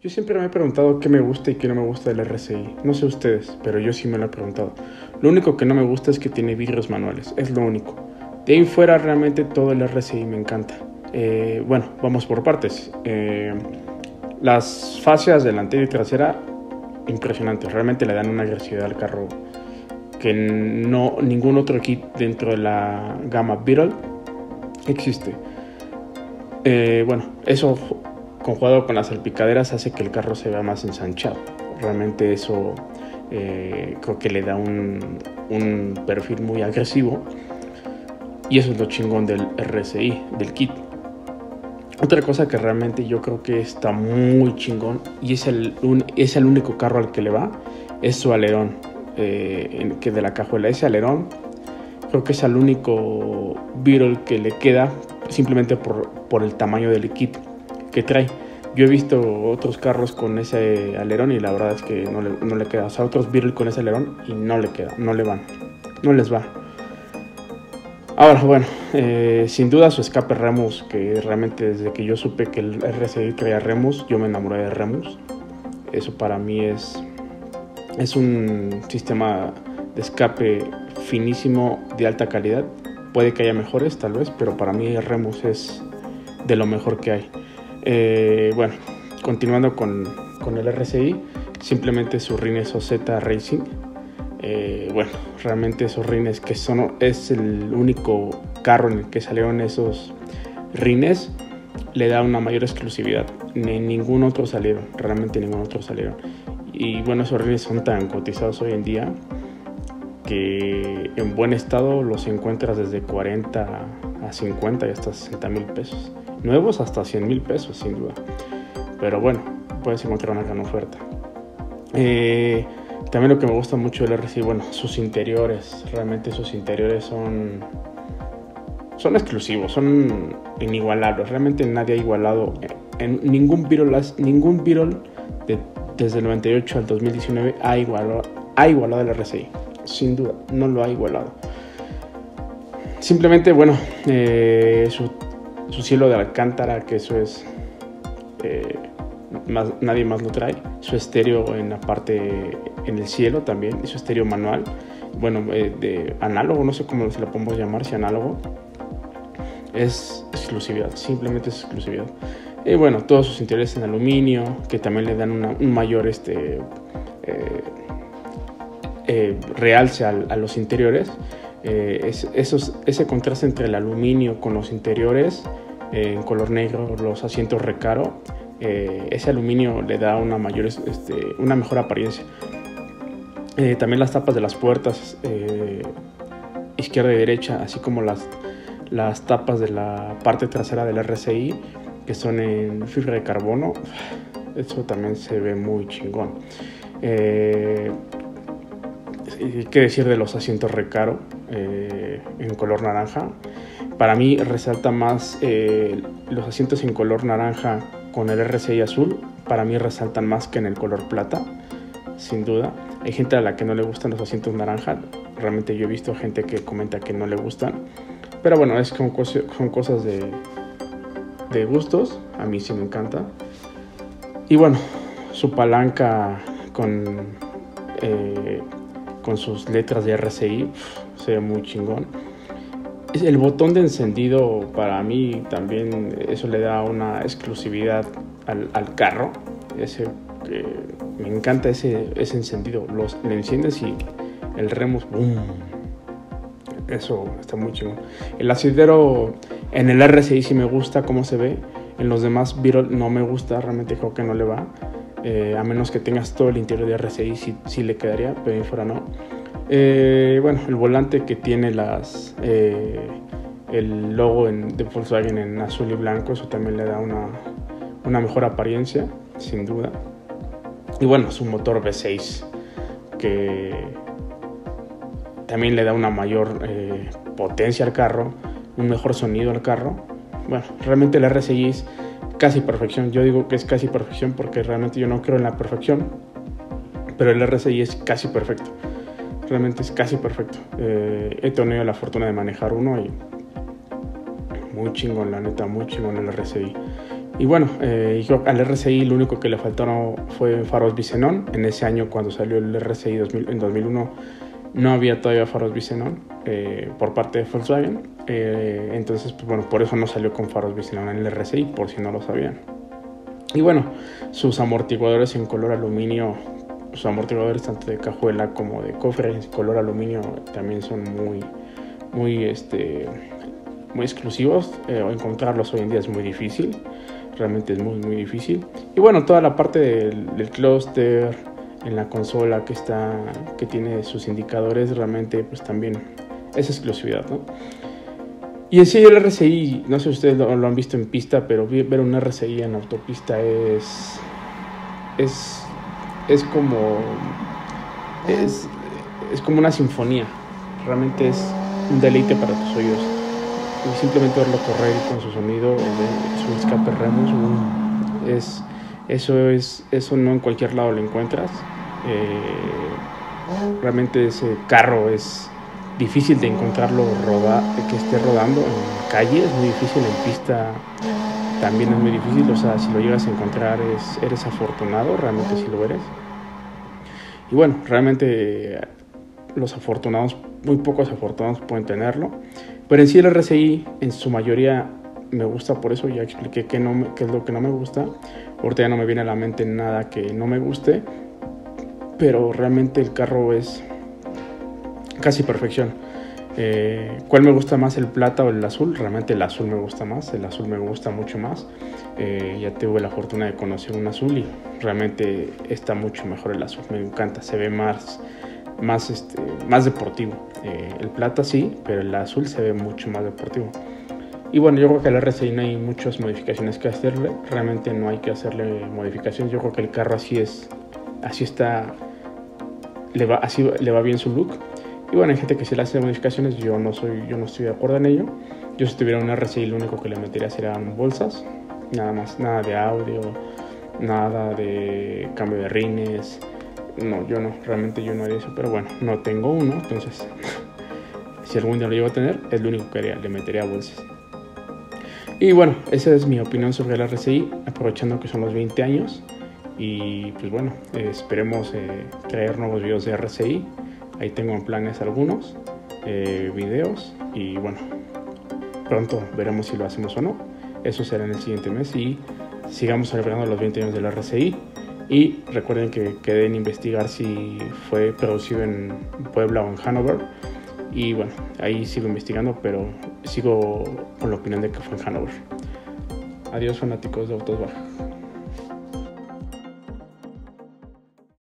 Yo siempre me he preguntado qué me gusta y qué no me gusta del RSI. No sé ustedes, pero yo sí me lo he preguntado. Lo único que no me gusta es que tiene vidrios manuales, es lo único. De ahí fuera realmente todo el RSI me encanta. Bueno, vamos por partes. Las fascias delantera y trasera, impresionantes. Realmente le dan una agresividad al carro que no ningún otro kit dentro de la gama Beetle existe. Bueno, eso conjugado con las salpicaderas hace que el carro se vea más ensanchado. Realmente eso creo que le da un perfil muy agresivo, y eso es lo chingón del RSI, del kit. Otra cosa que realmente yo creo que está muy chingón, y es el único carro al que le va, es su alerón, que de la cajuela. Ese alerón creo que es el único Beetle que le queda, simplemente por el tamaño del kit que trae. Yo he visto otros carros con ese alerón y la verdad es que no le queda. O sea, otros Beetle con ese alerón y no le queda, no les va. Ahora, bueno, sin duda su escape Remus, que realmente desde que yo supe que el RSI traía Remus, yo me enamoré de Remus. Eso para mí es un sistema de escape finísimo, de alta calidad. Puede que haya mejores tal vez, pero para mí Remus es de lo mejor que hay. Bueno, continuando con el RSI, simplemente su rines OZ Racing. Bueno, realmente esos rines es el único carro en el que salieron esos rines, le da una mayor exclusividad. Ningún otro salieron, realmente ningún otro salieron. Y bueno, esos rines son tan cotizados hoy en día que en buen estado los encuentras desde 40 a 50 y hasta 60 mil pesos. Nuevos hasta 100 mil pesos, sin duda. Pero bueno, puedes encontrar una gran oferta. También lo que me gusta mucho del RSI, bueno, sus interiores. Realmente sus interiores son exclusivos, son inigualables. Realmente nadie ha igualado en ningún Beetle desde el 98 al 2019 ha igualado el RSI. Sin duda, no lo ha igualado. Simplemente, bueno, su cielo de alcántara, que eso es nadie más lo trae. Su estéreo en la parte, en el cielo también, y su estéreo manual, bueno, de análogo, no sé cómo se le podemos llamar, si análogo, es exclusividad, simplemente es exclusividad. Y bueno, todos sus interiores en aluminio, que también le dan un mayor realce a los interiores. Ese contraste entre el aluminio con los interiores en color negro, los asientos recaro, ese aluminio le da una mejor apariencia. También las tapas de las puertas, izquierda y derecha, así como las tapas de la parte trasera del RSI, que son en fibra de carbono, eso también se ve muy chingón. ¿Qué decir de los asientos recaro en color naranja? Para mí resalta más los asientos en color naranja con el RSI azul. Para mí resaltan más que en el color plata, sin duda. Hay gente a la que no le gustan los asientos naranja. Realmente yo he visto gente que comenta que no le gustan. Pero bueno, son cosas de gustos. A mí sí me encanta. Y bueno, su palanca con sus letras de RSI se ve muy chingón. El botón de encendido, para mí también eso le da una exclusividad al carro. Me encanta ese encendido. Le enciendes y el Remus, ¡boom! Eso está muy chingón. El asidero en el RSI sí me gusta cómo se ve. En los demás Beetle no me gusta, realmente creo que no le va. A menos que tengas todo el interior de RSI, sí le quedaría, pero fuera no. Bueno, el volante que tiene el logo de Volkswagen en azul y blanco, eso también le da una mejor apariencia, sin duda. Y bueno, su motor V6, que también le da una mayor potencia al carro, un mejor sonido al carro. Bueno, realmente el RSI es casi perfección. Yo digo que es casi perfección porque realmente yo no creo en la perfección, pero el RSI es casi perfecto. Realmente es casi perfecto. He tenido la fortuna de manejar uno y muy chingón, la neta, muy chingón el RSI. Y bueno, yo al RCI lo único que le faltaron fue faros bisenón. En ese año, cuando salió el RCI en 2001, no había todavía faros bisenón por parte de Volkswagen. Entonces, pues bueno, por eso no salió con faros bisenón en el RCI, por si no lo sabían. Y bueno, sus amortiguadores en color aluminio, sus amortiguadores tanto de cajuela como de cofre en color aluminio también son muy exclusivos. Encontrarlos hoy en día es muy difícil, realmente es muy difícil. Y bueno, toda la parte del clúster en la consola que tiene sus indicadores, realmente pues también es exclusividad, ¿no? Y en sí el RCI, no sé si ustedes lo han visto en pista, pero ver un RCI en autopista es como una sinfonía. Realmente es un deleite para tus oídos. Y simplemente verlo correr con su sonido, su escape Remus, eso no en cualquier lado lo encuentras. Realmente ese carro es difícil de encontrarlo que esté rodando en calle, es muy difícil, en pista también es muy difícil. O sea, si lo llegas a encontrar eres afortunado, realmente si lo eres. Y bueno, realmente los afortunados, muy pocos afortunados pueden tenerlo, pero en sí el RCI en su mayoría me gusta. Por eso ya expliqué qué es lo que no me gusta. Ahorita ya no me viene a la mente nada que no me guste, pero realmente el carro es casi perfección. ¿Cuál me gusta más, el plata o el azul? Realmente el azul me gusta más, el azul me gusta mucho más. Ya tuve la fortuna de conocer un azul y realmente está mucho mejor el azul, me encanta, se ve más deportivo. El plata sí, pero el azul se ve mucho más deportivo. Y bueno, yo creo que al RCI no hay muchas modificaciones que hacerle, realmente no hay que hacerle modificaciones. Yo creo que el carro así está, le va bien su look. Y bueno, hay gente que se le hace modificaciones, yo no estoy de acuerdo en ello. Yo, si tuviera un RCI, lo único que le metería serían bolsas, nada más, nada de audio, nada de cambio de rines. No, realmente yo no haría eso, pero bueno, no tengo uno, entonces si algún día lo llego a tener, es lo único que haría, le metería bolsas. Y bueno, esa es mi opinión sobre el RCI, aprovechando que son los 20 años. Y pues bueno, esperemos traer nuevos videos de RCI. Ahí tengo en planes algunos videos, y bueno, pronto veremos si lo hacemos o no. Eso será en el siguiente mes y sigamos celebrando los 20 años del RCI. Y recuerden que quedé en investigar si fue producido en Puebla o en Hannover. Y bueno, ahí sigo investigando, pero sigo con la opinión de que fue en Hannover. Adiós, fanáticos de Autos Baja.